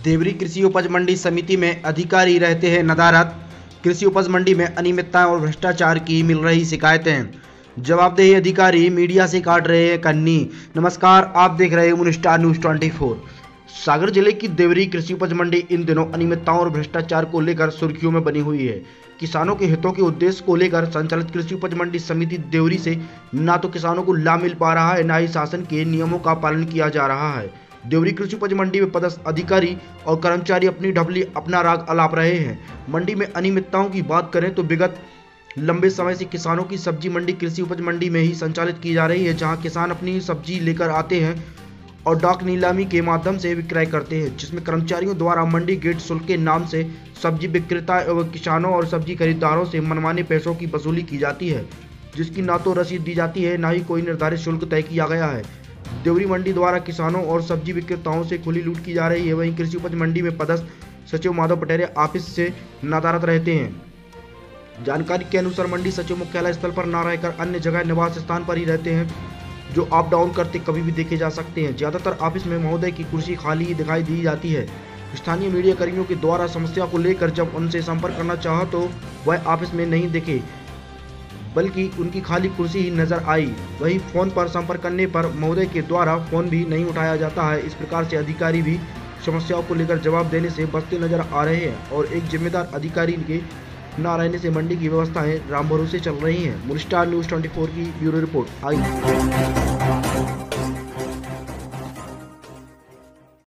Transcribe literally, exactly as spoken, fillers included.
देवरी कृषि उपज मंडी समिति में अधिकारी रहते हैं नदारद। कृषि उपज मंडी में अनियमितताएं और भ्रष्टाचार की मिल रही शिकायतें, जवाबदेही अधिकारी मीडिया से काट रहे हैं कन्नी। नमस्कार, आप देख रहे हैं स्टार न्यूज चौबीस। सागर जिले की देवरी कृषि उपज मंडी इन दिनों अनियमितताओं और भ्रष्टाचार को लेकर सुर्खियों में बनी हुई है। किसानों के हितों के उद्देश्य को लेकर संचालित कृषि उपज मंडी समिति देवरी से न तो किसानों को लाभ मिल पा रहा है, न ही शासन के नियमों का पालन किया जा रहा है। देवरी कृषि उपज मंडी में पदस्थ अधिकारी और कर्मचारी अपनी ढबली अपना राग अलाप रहे हैं। मंडी में अनियमितताओं की बात करें तो विगत लंबे समय से किसानों की सब्जी मंडी कृषि उपज मंडी में ही संचालित की जा रही है, जहां किसान अपनी सब्जी लेकर आते हैं और डाक नीलामी के माध्यम से विक्रय करते हैं, जिसमें कर्मचारियों द्वारा मंडी गेट शुल्क के नाम से सब्जी विक्रेता एवं किसानों और सब्जी खरीदारों से मनमाने पैसों की वसूली की जाती है, जिसकी न तो रसीद दी जाती है, न ही कोई निर्धारित शुल्क तय किया गया है। देवरी मंडी द्वारा किसानों और सब्जी विक्रेताओं से खुली लूट की जा रही है। वहीं कृषि उपज मंडी में पदस्थ सचिव माधव पटेरे ऑफिस से नदारद रहते हैं। जानकारी के अनुसार मंडी सचिव मुख्यालय स्थल पर न रहकर अन्य जगह निवास स्थान पर ही रहते हैं, जो अप डाउन करते कभी भी देखे जा सकते हैं। ज्यादातर ऑफिस में महोदय की कुर्सी खाली ही दिखाई दी जाती है। स्थानीय मीडिया कर्मियों के द्वारा समस्या को लेकर जब उनसे संपर्क करना चाहा तो वह ऑफिस में नहीं दिखे, बल्कि उनकी खाली कुर्सी ही नजर आई। वहीं फोन पर संपर्क करने पर महोदय के द्वारा फोन भी नहीं उठाया जाता है। इस प्रकार से अधिकारी भी समस्याओं को लेकर जवाब देने से बचते नजर आ रहे हैं और एक जिम्मेदार अधिकारी के न रहने से मंडी की व्यवस्थाएं राम भरोसे चल रही हैं। स्टार न्यूज चौबीस की ब्यूरो रिपोर्ट। आई